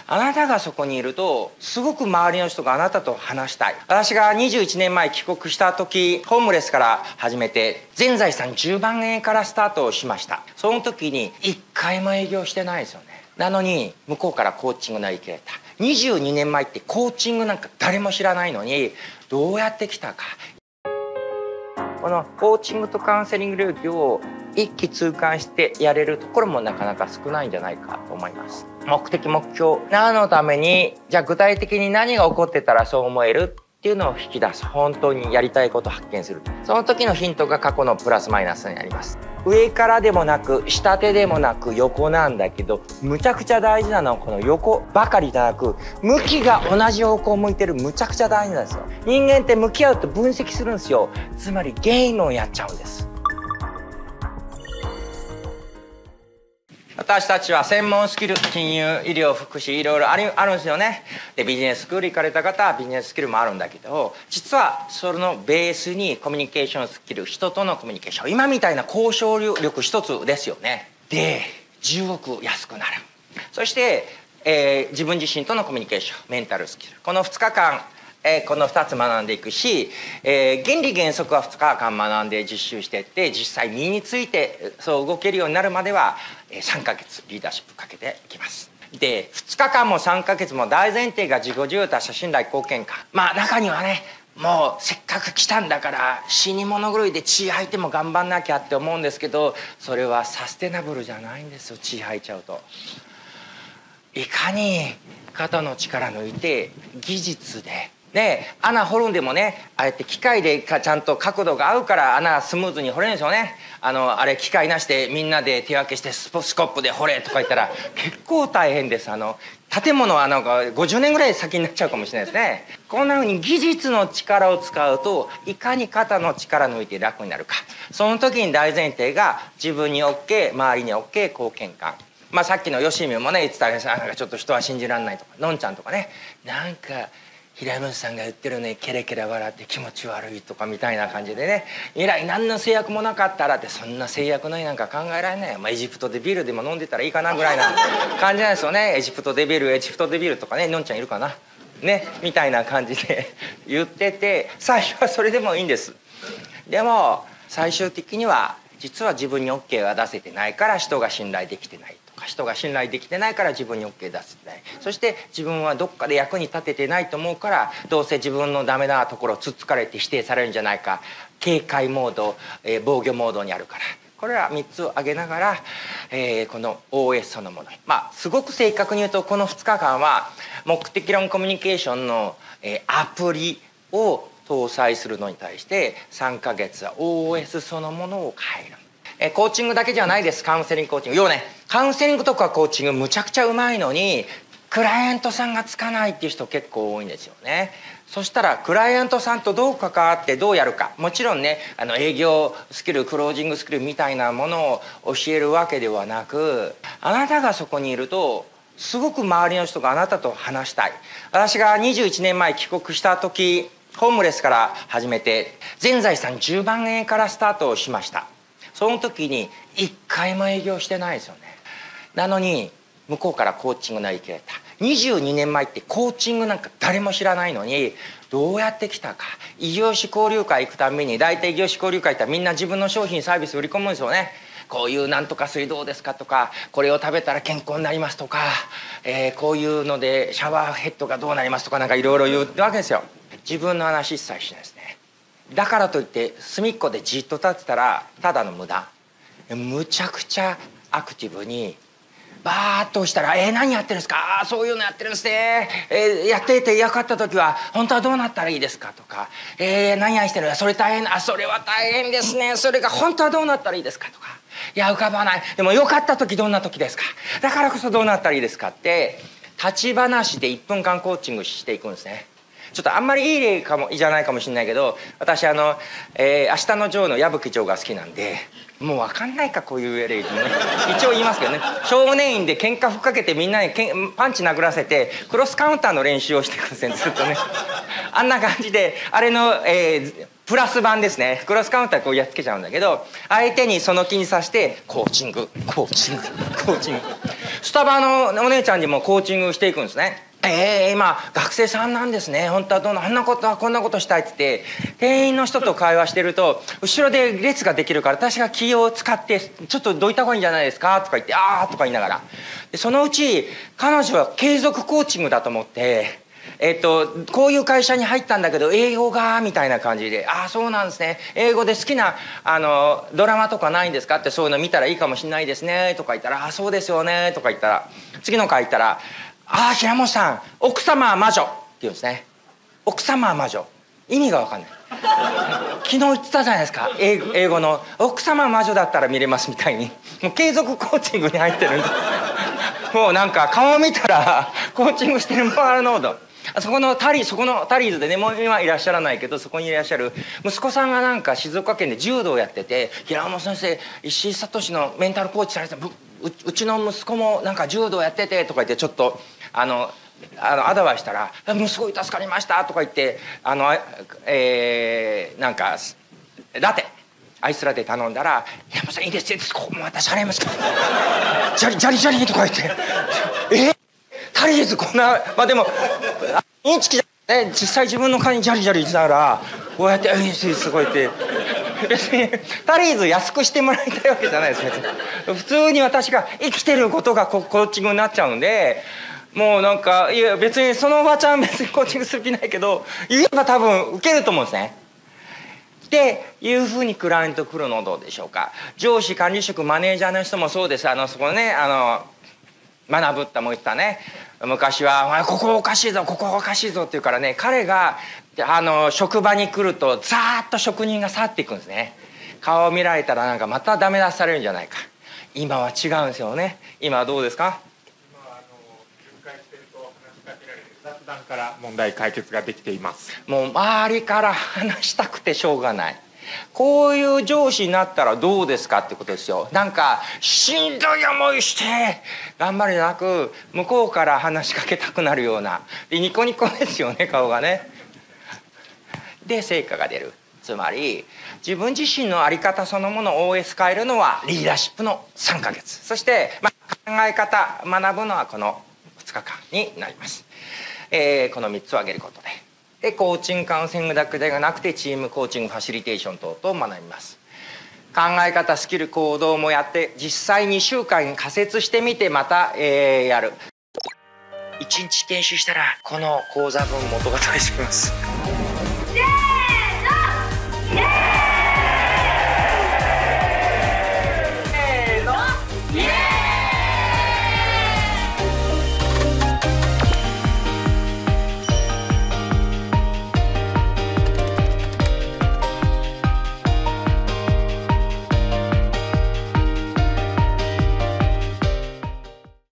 あなたがそこにいるとすごく周りの人があなたと話したい。私が21年前帰国した時、ホームレスから始めて全財産10万円からスタートをしました。その時に1回も営業してないですよね。なのに向こうからコーチングが受けられた。22年前ってコーチングなんか誰も知らないのにどうやってきたか。このコーチングとカウンセリング領域を一気通貫してやれるところもなかなか少ないんじゃないかと思います。目的目標何のために、じゃあ具体的に何が起こってたらそう思えるっていうのを引き出す。本当にやりたいことを発見する。その時のヒントが過去のプラスマイナスになります。上からでもなく下手でもなく横なんだけど、むちゃくちゃ大事なのはこの横ばかりじゃなく、向きが同じ方向を向いてる。むちゃくちゃ大事なんですよ。人間って向き合うと分析するんですよ。つまりゲームをやっちゃうんです。私たちは専門スキル、金融、医療、福祉、いろいろあるんですよね。でビジネススクール行かれた方はビジネススキルもあるんだけど、実はそのベースにコミュニケーションスキル、人とのコミュニケーション、今みたいな交渉力一つですよね。で10億安くなる。そして、自分自身とのコミュニケーション、メンタルスキル、この2日間この2つ学んでいくし、原理原則は2日間学んで実習していって、実際身についてそう動けるようになるまでは3ヶ月リーダーシップかけていきます。で2日間も3ヶ月も大前提が自己重要、他者信頼、貢献感。まあ中にはね、もうせっかく来たんだから死に物狂いで血吐いても頑張んなきゃって思うんですけど、それはサステナブルじゃないんですよ。血吐いちゃうといかに肩の力抜いて技術で穴掘るんでもね、あえて機械でちゃんと角度が合うから穴スムーズに掘れるんですよね。あれ機械なしでみんなで手分けしてスコップで掘れとか言ったら結構大変です。建物はなんか50年ぐらい先になっちゃうかもしれないですね。こんなふうに技術の力を使うといかに肩の力抜いて楽になるか。その時に大前提が自分に OK、周りに OK、貢献感。まあさっきのよしみもね言ってたんです。なんかちょっと人は信じられないとか、のんちゃんとかね、なんか平野さんが言ってるね、ケラケラ笑って気持ち悪いとかみたいな感じでね、以来何の制約もなかったらって、そんな制約ないなんか考えられない。まあエジプトでビールでも飲んでたらいいかなぐらいな感じなんですよね。エジプトでビールとかね、のんちゃんいるかなねみたいな感じで言ってて、最初はそれでもいいんです。でも最終的には実は自分に OK が出せてないから人が信頼できてないとか、人が信頼できてないから自分に OK 出せてない、そして自分はどっかで役に立ててないと思うからどうせ自分のダメなところをつっつかれて否定されるんじゃないか、警戒モード、防御モードにあるから。これら3つを挙げながら、この OS そのもの、まあすごく正確に言うとこの2日間は目的論コミュニケーションの、アプリを搭載するのに対して3ヶ月は OS そのものを変える。コーチングだけじゃないです。カウンセリングコーチング。要はね、カウンセリングとかコーチングむちゃくちゃうまいのにクライアントさんがつかないっていう人結構多いんですよね。そしたらクライアントさんとどう関わってどうやるか、もちろんね営業スキル、クロージングスキルみたいなものを教えるわけではなく、あなたがそこにいるとすごく周りの人があなたと話したい。私が21年前帰国した時、ホームレスから始めて全財産10万円からスタートをしました。その時に1回も営業してないですよね。なのに向こうからコーチングが受けられた。22年前ってコーチングなんか誰も知らないのにどうやって来たか。異業種交流会行くために、大体異業種交流会ってみんな自分の商品サービス売り込むんですよね。こういうなんとか水どうですかとか、これを食べたら健康になりますとか、こういうのでシャワーヘッドがどうなりますとか、なんかいろいろ言うわけですよ。自分の話一切しないですね。だからといって隅っこでじっと立ってたらただの無駄。むちゃくちゃアクティブにバーッと押したら「何やってるんですか？そういうのやってるんですね。やっててよかった時は本当はどうなったらいいですか?」とか「何々してる？それ大変、それは大変ですね。それが本当はどうなったらいいですか?」とか「いや浮かばない。でもよかった時どんな時ですか？だからこそどうなったらいいですか?」って立ち話で1分間コーチングしていくんですね。ちょっとあんまりいい例じゃないかもしれないけど、私明日のジョーの矢吹ジョーが好きなんで、もう分かんないかこういう例ね一応言いますけどね、少年院で喧嘩ふっかけてみんなにパンチ殴らせてクロスカウンターの練習をしていくんですね、ずっとねあんな感じで、あれの、プラス版ですね。クロスカウンターこうやっつけちゃうんだけど、相手にその気にさせてコーチングコーチングコーチング、 スタバのお姉ちゃんにもコーチングしていくんですね。今学生さんなんですね。本当はあんなことはこんなことしたいって言って店員の人と会話してると後ろで列ができるから私が気を使ってちょっとどいた方がいいんじゃないですかとか言ってああとか言いながらでそのうち彼女は継続コーチングだと思ってこういう会社に入ったんだけど英語がみたいな感じで「ああそうなんですね英語で好きなドラマとかないんですか?」ってそういうの見たらいいかもしれないですねとか言ったら「ああそうですよね」とか言ったら次の回行ったら「ああ平本さん奥様は魔女」って言うんですね。奥様は魔女意味が分かんない昨日言ってたじゃないですか英語の「奥様は魔女だったら見れます」みたいにもう継続コーチングに入ってるんでもうなんか顔見たらコーチングしてるパワーノードそこのタリーズでねもう今いらっしゃらないけどそこにいらっしゃる息子さんがなんか静岡県で柔道やってて「平本先生石井聡のメンタルコーチされてうちの息子もなんか柔道やってて」とか言ってちょっとアドバイスしたら「もうすごい助かりました」とか言ってなんかアイスラテ頼んだら「平本さんいいですよここも私払いますから」ジャリジャリとか言ってタリーズこんなまあでもインチキじゃね実際自分の顔にジャリジャリしながらこうやって「すごい」って別にタリーズ安くしてもらいたいわけじゃないです別に普通に私が生きてることがコーチングになっちゃうんでもうなんかいや別にそのおばちゃん別にコーチングする気ないけど言えば多分受けると思うんですね。っていうふうにクライアント来るのどうでしょうか。上司管理職マネージャーの人もそうです。そこね学ぶっても言ったね昔は「ここおかしいぞここおかしいぞ」って言うからね彼が職場に来るとザーッと職人が去っていくんですね。顔を見られたらなんかまたダメ出しされるんじゃないか。今は違うんですよね。今はどうですか。 今は巡回してると話しかけられる雑談から問題解決ができています。 もう周りから話したくてしょうがない。こういう上司になったらどうですかってことですよ。なんかしんどい思いして頑張るじゃなく向こうから話しかけたくなるようなでニコニコですよね顔がね。で成果が出る。つまり自分自身の在り方そのものを OS 変えるのはリーダーシップの3ヶ月そして、考え方学ぶのはこの2日間になります。この3つを挙げることでコーチングカウンセリングだけではなくてチームコーチングファシリテーション等々学びます。考え方スキル行動もやって実際2週間仮説してみてまた、やる。1日研修したらこの講座分元が取れてきます。